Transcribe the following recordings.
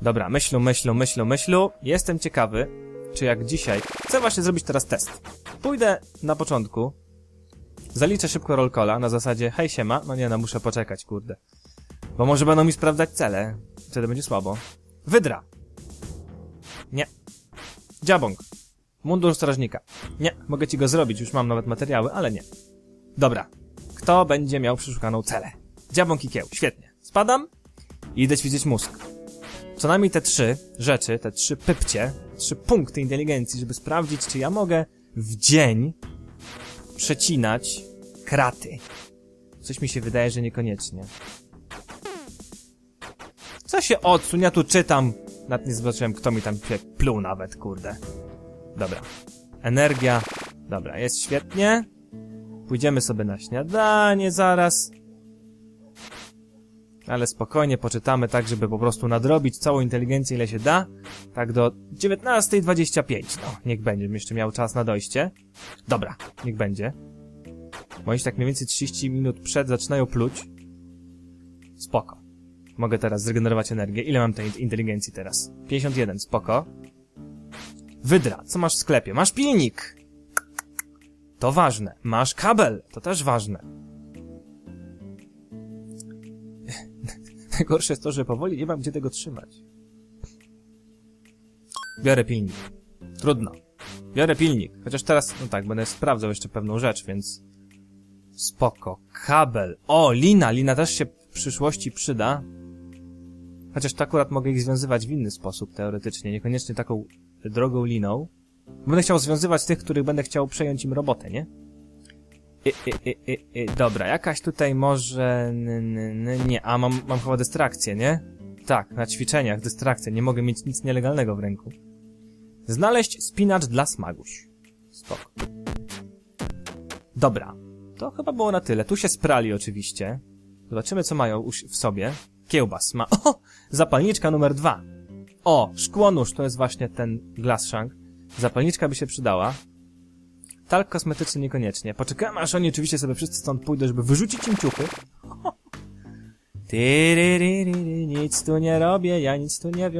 Dobra, myślu. Jestem ciekawy, czy jak dzisiaj... Chcę właśnie zrobić teraz test. Pójdę na początku, zaliczę szybko roll calla na zasadzie hej siema, no nie no, muszę poczekać, kurde. Bo może będą mi sprawdzać cele, wtedy będzie słabo. Wydra. Nie. Dziabong. Mundur strażnika. Nie, mogę ci go zrobić, już mam nawet materiały, ale nie. Dobra. Kto będzie miał przeszukaną celę? Dziabong i kieł, świetnie. Spadam i idę ćwiczyć mózg. Co najmniej te 3 rzeczy, te 3 pypcie, 3 punkty inteligencji, żeby sprawdzić, czy ja mogę w dzień przecinać kraty. Coś mi się wydaje, że niekoniecznie. Co się odsuń, ja tu czytam. Nawet nie zobaczyłem, kto mi tam pluł nawet, kurde. Dobra. Energia. Dobra, jest świetnie. Pójdziemy sobie na śniadanie zaraz. Ale spokojnie poczytamy tak, żeby po prostu nadrobić całą inteligencję, ile się da. Tak do 19:25. No, niech będzie, bym jeszcze miał czas na dojście. Dobra, niech będzie. Bo już tak mniej więcej 30 minut przed zaczynają pluć. Spoko. Mogę teraz zregenerować energię. Ile mam tej inteligencji teraz? 51, spoko. Wydra, co masz w sklepie? Masz pilnik! To ważne. Masz kabel, to też ważne. Najgorsze jest to, że powoli nie mam gdzie tego trzymać. Biorę pilnik. Trudno. Biorę pilnik. Chociaż teraz, no tak, będę sprawdzał jeszcze pewną rzecz, więc... Spoko. Kabel. O, lina. Lina też się w przyszłości przyda. Chociaż to akurat mogę ich związywać w inny sposób, teoretycznie. Niekoniecznie taką drogą liną. Będę chciał związywać tych, których będę chciał przejąć im robotę, nie? Dobra, jakaś tutaj może... Nie, a mam chyba dystrakcję, nie? Tak, na ćwiczeniach dystrakcja, nie mogę mieć nic nielegalnego w ręku. Znaleźć spinacz dla smaguś. Spoko. Dobra, to chyba było na tyle. Tu się sprali oczywiście. Zobaczymy, co mają w sobie. Kiełbas ma... O! Zapalniczka numer 2. O! Szkłonóż, to jest właśnie ten glasshank. Zapalniczka by się przydała. Talk kosmetyczny niekoniecznie. Poczekamy, aż oni oczywiście sobie wszyscy stąd pójdą, żeby wyrzucić im ciuchy. Nic tu nie robię, ja nic tu nie wiem.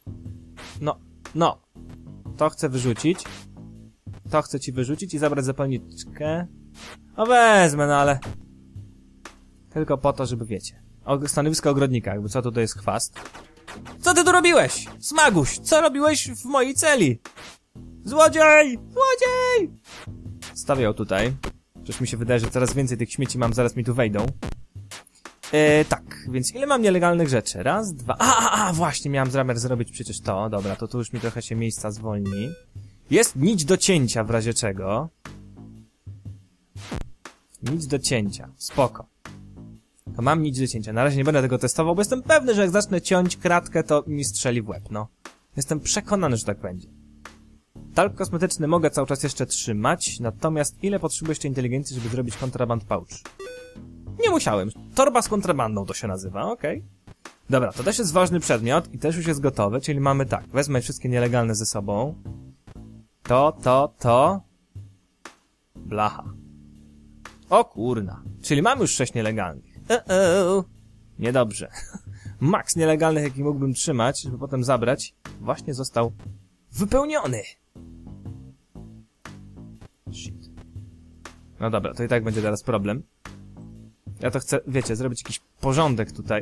No. To chcę wyrzucić. To chcę ci wyrzucić i zabrać zapalniczkę. No wezmę, no ale... Tylko po to, żeby wiecie. Stanowisko ogrodnika, jakby co to jest chwast. Co ty tu robiłeś? Smaguś, co robiłeś w mojej celi? Złodziej! Złodziej! Stawiał tutaj. Przecież mi się wydaje, że coraz więcej tych śmieci mam, zaraz mi tu wejdą. Tak, więc ile mam nielegalnych rzeczy? Raz, dwa... Właśnie, miałem zamiar zrobić przecież to. Dobra, to tu już mi trochę się miejsca zwolni. Jest nić do cięcia w razie czego. Nić do cięcia. Spoko. To mam nić do cięcia. Na razie nie będę tego testował, bo jestem pewny, że jak zacznę ciąć kratkę, to mi strzeli w łeb, no. Jestem przekonany, że tak będzie. Talk kosmetyczny mogę cały czas jeszcze trzymać, natomiast ile potrzebuję jeszcze inteligencji, żeby zrobić kontraband pouch? Nie musiałem. Torba z kontrabandą to się nazywa, okej. Dobra, to też jest ważny przedmiot i też już jest gotowy, czyli mamy tak, wezmę wszystkie nielegalne ze sobą. To. Blacha. O kurna. Czyli mamy już 6 nielegalnych. Niedobrze. Maks nielegalnych, jaki mógłbym trzymać, żeby potem zabrać, właśnie został wypełniony. Shit. No dobra, to i tak będzie teraz problem. Ja to chcę, wiecie, zrobić jakiś porządek tutaj.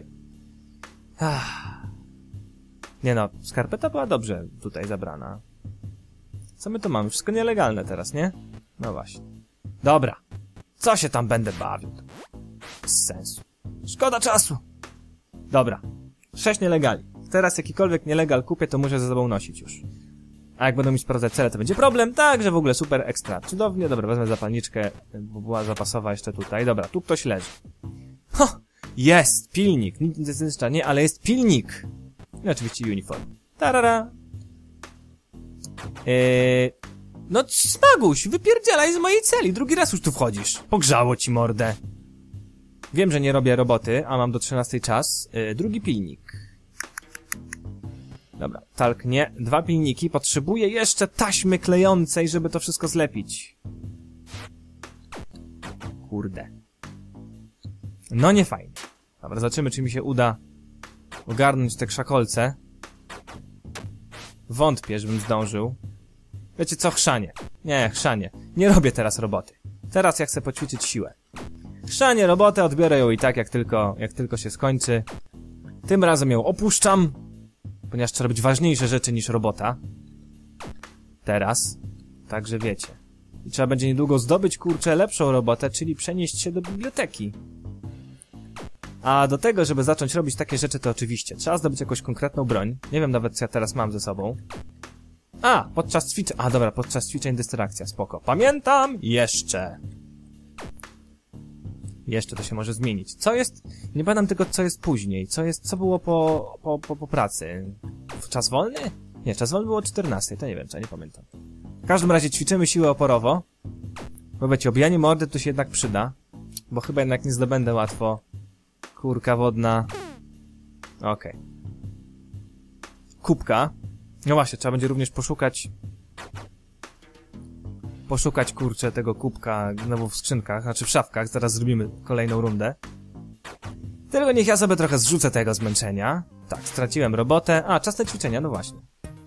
Nie no, skarpeta była dobrze tutaj zabrana. Co my tu mamy? Wszystko nielegalne teraz, nie? No właśnie. Dobra. Co się tam będę bawił? Bez sensu. Szkoda czasu. Dobra. 6 nielegali. Teraz jakikolwiek nielegal kupię, to muszę ze sobą nosić już. A jak będą mi sprawdzać cele, to będzie problem. Także w ogóle super ekstra. Cudownie. Dobra, wezmę zapalniczkę, bo była zapasowa jeszcze tutaj. Dobra, tu ktoś leży. Ho! Jest! Pilnik. Nic nie, ale jest pilnik. I oczywiście uniform. Tarara. No Smaguś, wypierdzielaj z mojej celi. Drugi raz już tu wchodzisz. Pogrzało ci mordę. Wiem, że nie robię roboty, a mam do 13 czas. Drugi pilnik. Dobra, talk nie. 2 pilniki. Potrzebuję jeszcze taśmy klejącej, żeby to wszystko zlepić. Kurde. No nie fajnie. Dobra, zobaczymy, czy mi się uda ogarnąć te krzakolce. Wątpię, żebym zdążył. Wiecie co? Chrzanie. Nie, chrzanie. Nie robię teraz roboty. Teraz ja chcę poćwiczyć siłę. Chrzanie, robotę, odbiorę ją i tak, jak tylko się skończy. Tym razem ją opuszczam, ponieważ trzeba robić ważniejsze rzeczy niż robota. Teraz. Także wiecie. I trzeba będzie niedługo zdobyć, kurczę, lepszą robotę, czyli przenieść się do biblioteki. A do tego, żeby zacząć robić takie rzeczy, to oczywiście trzeba zdobyć jakąś konkretną broń. Nie wiem nawet, co ja teraz mam ze sobą. A, podczas ćwiczeń... A, dobra, podczas ćwiczeń dystrakcja, spoko. Pamiętam! Jeszcze to się może zmienić. Co jest... Nie pamiętam tylko, co jest później. Co było po pracy. Czas wolny? Nie, czas wolny było o 14, to nie wiem, co, nie pamiętam. W każdym razie ćwiczymy siłę oporowo. Bo wiecie, obijanie mordy tu się jednak przyda. Bo chyba jednak nie zdobędę łatwo. Kurka wodna. Okej. Kubka. No właśnie, trzeba będzie również poszukać, kurczę, tego kubka znowu w skrzynkach, znaczy w szafkach. Zaraz zrobimy kolejną rundę. Tylko niech ja sobie trochę zrzucę tego zmęczenia. Tak, straciłem robotę. A, czas na ćwiczenia, no właśnie.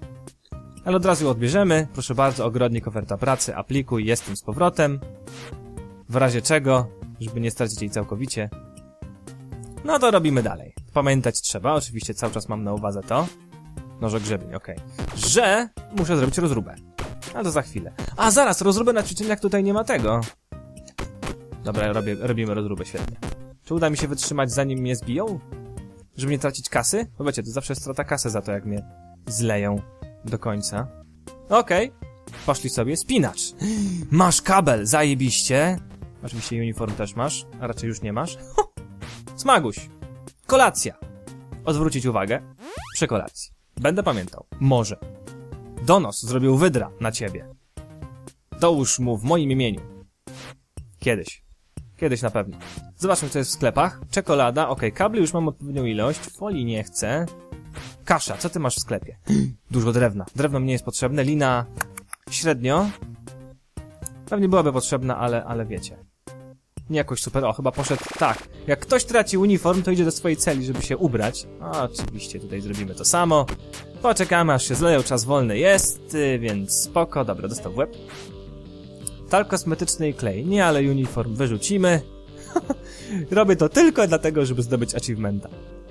Ale od razu ją odbierzemy. Proszę bardzo, ogrodnik, oferta pracy, aplikuj, jestem z powrotem. W razie czego, żeby nie stracić jej całkowicie. No to robimy dalej. Pamiętać trzeba, oczywiście cały czas mam na uwadze to. Noże grzebień, okej. Że muszę zrobić rozróbę. A to za chwilę. A zaraz, rozróbę na ćwiczeniach tutaj nie ma tego. Dobra, robimy rozróbę, świetnie. Czy uda mi się wytrzymać, zanim mnie zbiją? Żeby nie tracić kasy? Bo wiecie, to zawsze jest strata kasy za to, jak mnie zleją do końca. Okej. Poszli sobie. Spinacz. Masz kabel, zajebiście. Oczywiście uniform też masz, a raczej już nie masz. Smaguś. Kolacja. Odwrócić uwagę. Przy kolacji. Będę pamiętał. Może. Donos zrobił wydra na ciebie. Dołóż mu w moim imieniu. Kiedyś. Kiedyś na pewno. Zobaczmy, co jest w sklepach. Czekolada. Okej, kabli już mam odpowiednią ilość. Folii nie chcę. Kasza. Co ty masz w sklepie? Dużo drewna. Drewno mnie jest potrzebne. Lina średnio. Pewnie byłaby potrzebna, ale wiecie. Nie jakoś super. O, chyba poszedł... Tak. Jak ktoś traci uniform, to idzie do swojej celi, żeby się ubrać. A, oczywiście, tutaj zrobimy to samo. Poczekamy, aż się zleją. Czas wolny jest, więc spoko. Dobra, dostał w łeb. Talk kosmetyczny i klej. Nie, ale uniform wyrzucimy. Robię to tylko dlatego, żeby zdobyć achievementa.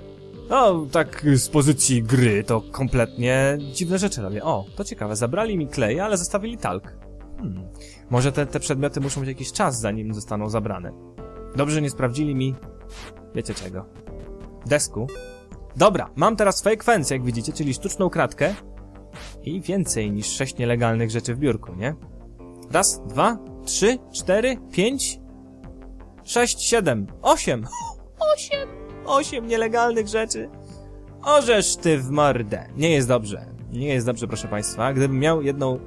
No, tak z pozycji gry to kompletnie dziwne rzeczy robię. O, to ciekawe. Zabrali mi klej, ale zostawili talk. Może te przedmioty muszą mieć jakiś czas, zanim zostaną zabrane. Dobrze, że nie sprawdzili mi... Wiecie czego? Desku. Dobra, mam teraz fake fence, jak widzicie, czyli sztuczną kratkę. I więcej niż 6 nielegalnych rzeczy w biurku, nie? Raz, 2, 3, 4, 5, 6, 7, 8. 8 nielegalnych rzeczy. Orzesz ty w mordę. Nie jest dobrze. Nie jest dobrze, proszę państwa. Gdybym miał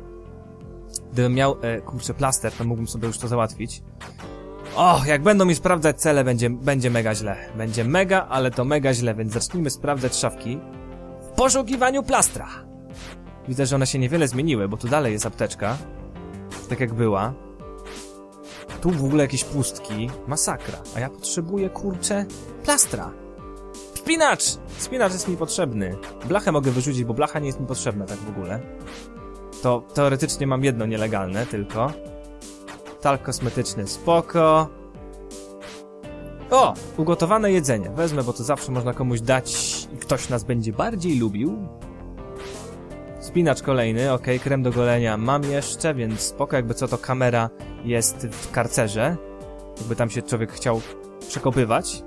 kurczę, plaster, to mógłbym sobie już to załatwić. Och, jak będą mi sprawdzać cele, będzie mega źle. Będzie mega, ale to mega źle, więc zacznijmy sprawdzać szafki w poszukiwaniu plastra. Widzę, że one się niewiele zmieniły, bo tu dalej jest apteczka. Tak jak była. Tu w ogóle jakieś pustki. Masakra. A ja potrzebuję, kurczę, plastra. Spinacz! Spinacz jest mi potrzebny. Blachę mogę wyrzucić, bo blacha nie jest mi potrzebna tak w ogóle. To teoretycznie mam jedno nielegalne tylko. Talk kosmetyczny, spoko. O! Ugotowane jedzenie. Wezmę, bo to zawsze można komuś dać i ktoś nas będzie bardziej lubił. Spinacz kolejny, okej, krem do golenia mam jeszcze, więc spoko, jakby co to kamera jest w karcerze. Jakby tam się człowiek chciał przekopywać.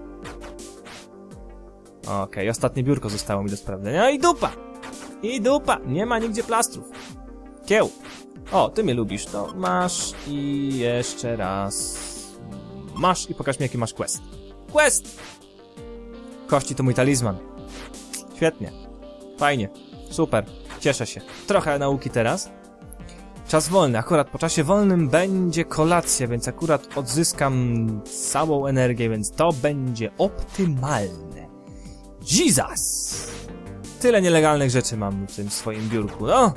Okej, ostatnie biurko zostało mi do sprawdzenia. I dupa! I dupa! Nie ma nigdzie plastrów. Kieł! O, ty mnie lubisz, to masz i jeszcze raz. Masz i pokaż mi, jaki masz quest. Quest! Kości to mój talizman. Świetnie. Fajnie. Super. Cieszę się. Trochę nauki teraz. Czas wolny. Akurat po czasie wolnym będzie kolacja, więc akurat odzyskam całą energię, więc to będzie optymalne. Jesus! Tyle nielegalnych rzeczy mam w tym swoim biurku, no!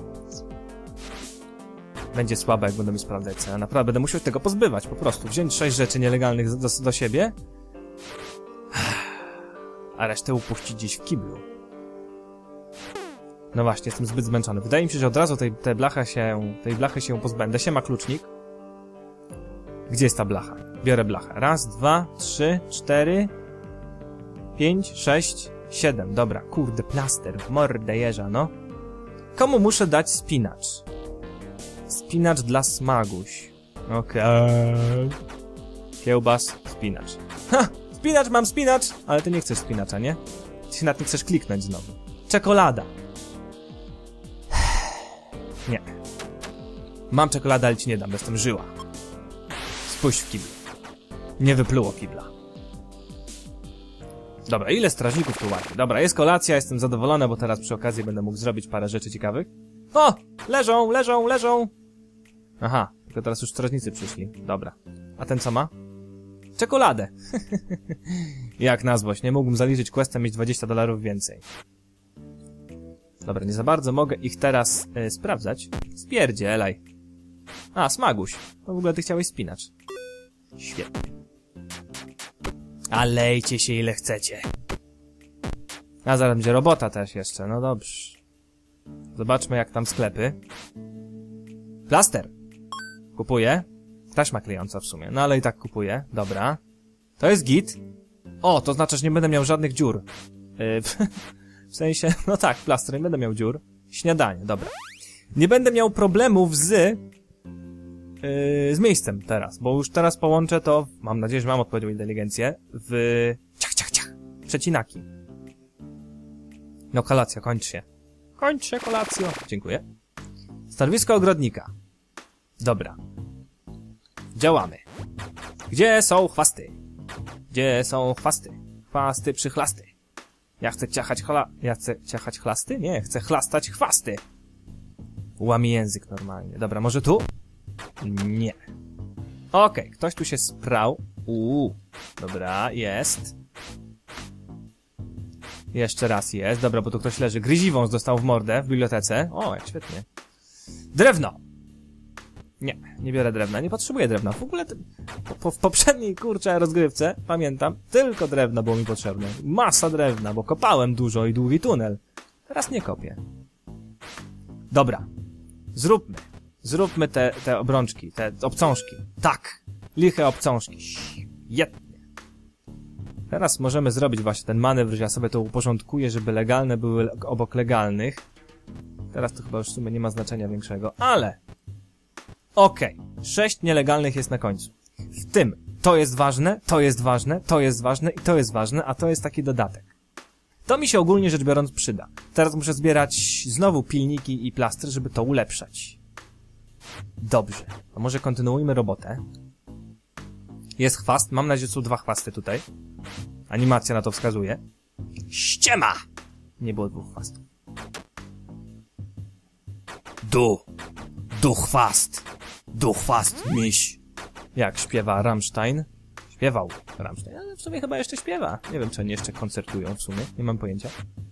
Będzie słabe, jak będę mi sprawdzać cenę. Naprawdę będę musiał tego pozbywać, po prostu. Wziąć 6 rzeczy nielegalnych do siebie, a resztę upuścić gdzieś w kiblu. No właśnie, jestem zbyt zmęczony. Wydaje mi się, że od razu tej blachy się pozbędę. Siema, klucznik. Gdzie jest ta blacha? Biorę blachę. Raz, 2, 3, 4, 5, 6, 7. Dobra, kurde, plaster. W mordę jeża, no. Komu muszę dać spinacz? Spinacz dla Smaguś. Okej. Kiełbas, spinacz. Ha! Spinacz, mam spinacz! Ale ty nie chcesz spinacza, nie? Ty się nad tym chcesz kliknąć znowu. Czekolada. Nie. Mam czekoladę, ale ci nie dam, jestem żyła. Spójrz w kiblu. Nie wypluło kibla. Dobra, ile strażników tu ładnie? Dobra, jest kolacja, jestem zadowolony, bo teraz przy okazji będę mógł zrobić parę rzeczy ciekawych. O! Leżą, leżą, leżą! Aha, tylko teraz już strażnicy przyszli. Dobra. A ten co ma? Czekoladę. Jak na złość, nie mógłbym zaliczyć questem, mieć $20 więcej. Dobra, nie za bardzo mogę ich teraz sprawdzać. Spierdzielaj. A, Smaguś. No w ogóle ty chciałeś spinacz. Świetnie. A lejcie się ile chcecie. A zaraz będzie robota też jeszcze, no dobrze. Zobaczmy jak tam sklepy. Plaster. Kupuję. Taśma klejąca w sumie, no ale i tak kupuję. Dobra. To jest git. O, to znaczy, że nie będę miał żadnych dziur. W sensie, no tak, plaster, nie będę miał dziur. Śniadanie, dobra. Nie będę miał problemów z miejscem teraz, bo już teraz połączę to, mam nadzieję, że mam odpowiednią inteligencję, w ciach, przecinaki. No kolacja, kończ się. Kończ się, kolacjo. Dziękuję. Stanowisko ogrodnika. Dobra. Działamy. Gdzie są chwasty? Gdzie są chwasty? Chwasty przychlasty. Ja chcę ciachać chlasty? Nie, chcę chlastać chwasty. Łamie język normalnie. Dobra, może tu? Nie. Okej, ktoś tu się sprał. Dobra, jest. Jeszcze raz jest. Dobra, bo tu ktoś leży. Gryziwąs dostał w mordę w bibliotece. O, jak świetnie. Drewno. Nie biorę drewna. Nie potrzebuję drewna. W ogóle w poprzedniej, kurczę, rozgrywce, pamiętam, tylko drewno było mi potrzebne. Masa drewna, bo kopałem dużo i długi tunel. Teraz nie kopię. Dobra. Zróbmy te obrączki, te obcążki. Tak. Liche obcążki. Świetnie. Teraz możemy zrobić właśnie ten manewr, że ja sobie to uporządkuję, żeby legalne były obok legalnych. Teraz to chyba już w sumie nie ma znaczenia większego, ale... Okej. 6 nielegalnych jest na końcu. W tym to jest ważne, to jest ważne, to jest ważne i to jest ważne, a to jest taki dodatek. To mi się ogólnie rzecz biorąc przyda. Teraz muszę zbierać znowu pilniki i plastry, żeby to ulepszać. Dobrze. To może kontynuujmy robotę. Jest chwast. Mam nadzieję, że są 2 chwasty tutaj. Animacja na to wskazuje. Ściema! Nie było 2 chwastów. Du chwast, miś. Jak śpiewa Rammstein. Śpiewał Rammstein, ale w sumie chyba jeszcze śpiewa. Nie wiem, czy oni jeszcze koncertują w sumie. Nie mam pojęcia.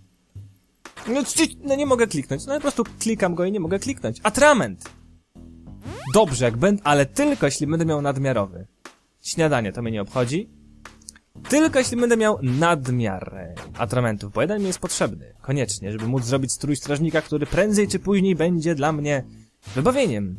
No nie mogę kliknąć. No po prostu klikam go i nie mogę kliknąć. Atrament! Dobrze, jak będę, ale tylko jeśli będę miał nadmiarowy. Śniadanie to mnie nie obchodzi. Tylko jeśli będę miał nadmiar atramentów, bo jeden mi jest potrzebny. Koniecznie, żeby móc zrobić strój strażnika, który prędzej czy później będzie dla mnie wybawieniem.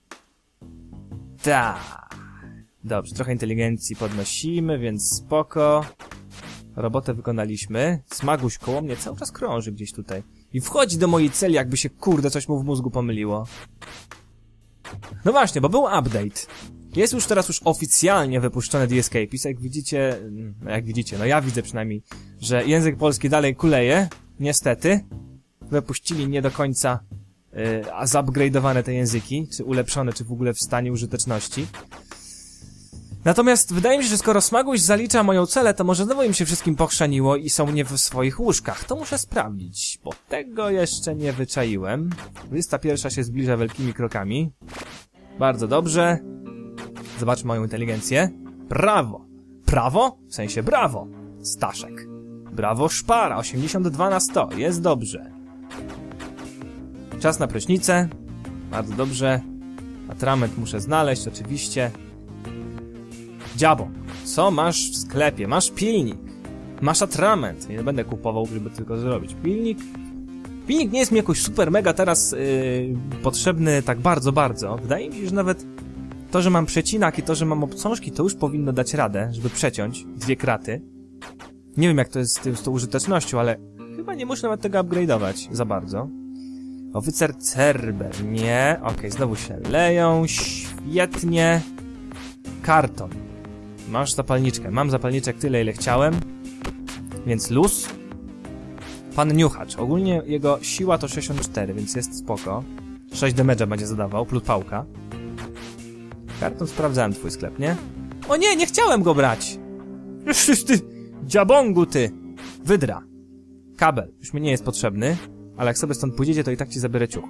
Tak. Dobrze, trochę inteligencji podnosimy, więc spoko. Robotę wykonaliśmy. Smaguś koło mnie cały czas krąży gdzieś tutaj. I wchodzi do mojej celi, jakby się kurde coś mu w mózgu pomyliło. No właśnie, bo był update. Jest już teraz oficjalnie wypuszczony The Escapist. Jak widzicie, no ja widzę przynajmniej, że język polski dalej kuleje. Niestety. Wypuścili nie do końca zupgrade'owane te języki, czy ulepszone, czy w ogóle w stanie użyteczności. Natomiast wydaje mi się, że skoro Smaguś zalicza moją celę, to może znowu im się wszystkim pochrzaniło i są nie w swoich łóżkach. To muszę sprawdzić, bo tego jeszcze nie wyczaiłem. 21 się zbliża wielkimi krokami. Bardzo dobrze. Zobaczmy moją inteligencję. Brawo! Prawo? W sensie brawo! Staszek. Brawo szpara, 82 na 100. Jest dobrze. Czas na prysznicę. Bardzo dobrze. Atrament muszę znaleźć, oczywiście. Dziabo, co masz w sklepie? Masz pilnik. Masz atrament. Nie będę kupował, żeby tylko zrobić pilnik. Pilnik nie jest mi jakoś super mega teraz potrzebny tak bardzo, bardzo. Wydaje mi się, że nawet to, że mam przecinak i to, że mam obcążki, to już powinno dać radę, żeby przeciąć 2 kraty. Nie wiem, jak to jest z tą użytecznością, ale chyba nie muszę nawet tego upgrade'ować za bardzo. Oficer Cerber, nie. Okej, znowu się leją, świetnie. Karton. Masz zapalniczkę. Mam zapalniczek tyle, ile chciałem. Więc luz. Pan Niuchacz. Ogólnie jego siła to 64, więc jest spoko. 6 damage'a będzie zadawał, plus pałka. Karton, sprawdzałem twój sklep, nie? O nie, nie chciałem go brać! Ty, dziabongu ty! Wydra. Kabel. Już mi nie jest potrzebny, ale jak sobie stąd pójdziecie, to i tak ci zabiorę ciuch.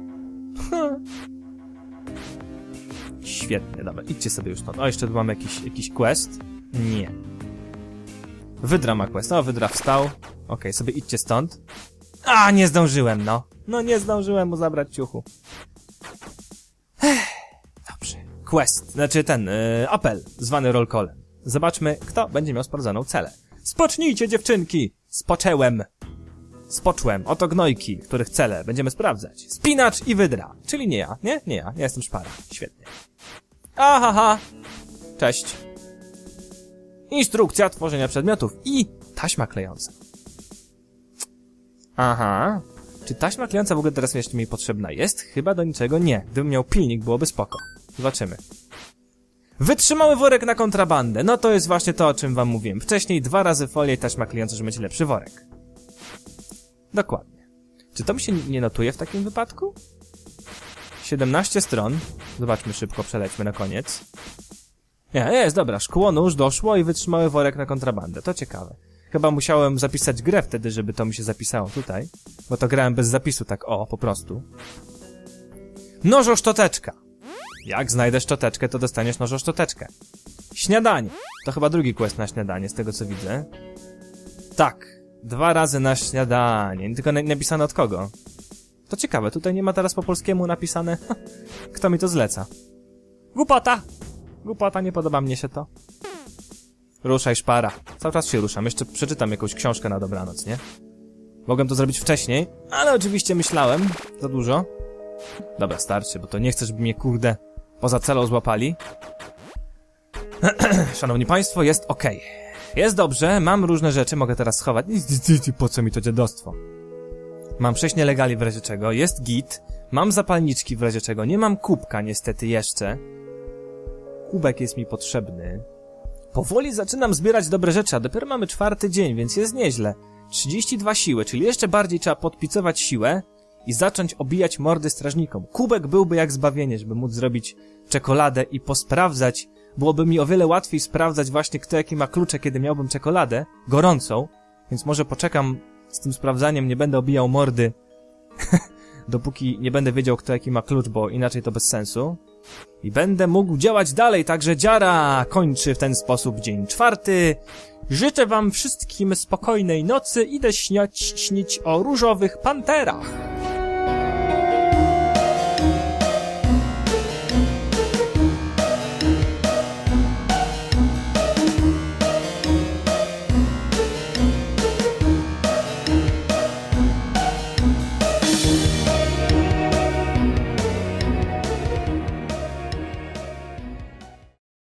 Świetnie, dobra, idźcie sobie już stąd. O, jeszcze tu mamy jakiś quest. Nie. Wydra ma quest. O, Wydra wstał. Okej, sobie idźcie stąd. A, nie zdążyłem, no. No, nie zdążyłem mu zabrać ciuchu. Dobrze. Quest, znaczy ten, apel, zwany roll callem. Zobaczmy, kto będzie miał sprawdzoną celę. Spocznijcie, dziewczynki! Spoczęłem. Oto gnojki, których cele będziemy sprawdzać. Spinacz i Wydra. Czyli nie ja, nie? Nie ja. Ja jestem szpara. Świetnie. Ahaha. Cześć. Instrukcja tworzenia przedmiotów i taśma klejąca. Aha. Czy taśma klejąca w ogóle teraz jeszcze mi potrzebna jest? Chyba do niczego nie. Gdybym miał pilnik, byłoby spoko. Zobaczymy. Wytrzymały worek na kontrabandę. No to jest właśnie to, o czym wam mówiłem. Wcześniej 2 razy folię i taśma klejąca, żeby mieć lepszy worek. Dokładnie. Czy to mi się nie notuje w takim wypadku? 17 stron. Zobaczmy szybko, przelećmy na koniec. Nie, jest, dobra. Szkło, nóż, doszło i wytrzymały worek na kontrabandę. To ciekawe. Chyba musiałem zapisać grę wtedy, żeby to mi się zapisało tutaj. Bo to grałem bez zapisu, tak o, po prostu. Nożoszczoteczka. Jak znajdę szczoteczkę, to dostaniesz nożoszczoteczkę. Śniadanie. To chyba drugi quest na śniadanie, z tego co widzę. Tak. 2 razy na śniadanie. Tylko napisane od kogo? To ciekawe, tutaj nie ma teraz po polskiemu napisane. Kto mi to zleca? Głupota! Głupota, nie podoba mnie się to. Ruszaj, szpara. Cały czas się ruszam, jeszcze przeczytam jakąś książkę na dobranoc, nie? Mogłem to zrobić wcześniej, ale oczywiście myślałem za dużo. Dobra, starczy, bo to nie chcę, żeby mnie, kurde, poza celą złapali. Szanowni państwo, jest okej. Jest dobrze, mam różne rzeczy, mogę teraz schować. Po co mi to dziadostwo? Mam 6 nielegali w razie czego, jest git. Mam zapalniczki w razie czego, nie mam kubka niestety jeszcze. Kubek jest mi potrzebny. Powoli zaczynam zbierać dobre rzeczy, a dopiero mamy 4. dzień, więc jest nieźle. 32 siły, czyli jeszcze bardziej trzeba podpicować siłę i zacząć obijać mordy strażnikom. Kubek byłby jak zbawienie, żeby móc zrobić czekoladę i posprawdzać. Byłoby mi o wiele łatwiej sprawdzać właśnie, kto jaki ma klucze, kiedy miałbym czekoladę gorącą, więc może poczekam z tym sprawdzaniem, nie będę obijał mordy, dopóki nie będę wiedział, kto jaki ma klucz, bo inaczej to bez sensu. I będę mógł działać dalej, także Dziara kończy w ten sposób dzień 4. Życzę wam wszystkim spokojnej nocy, idę śnić o różowych panterach.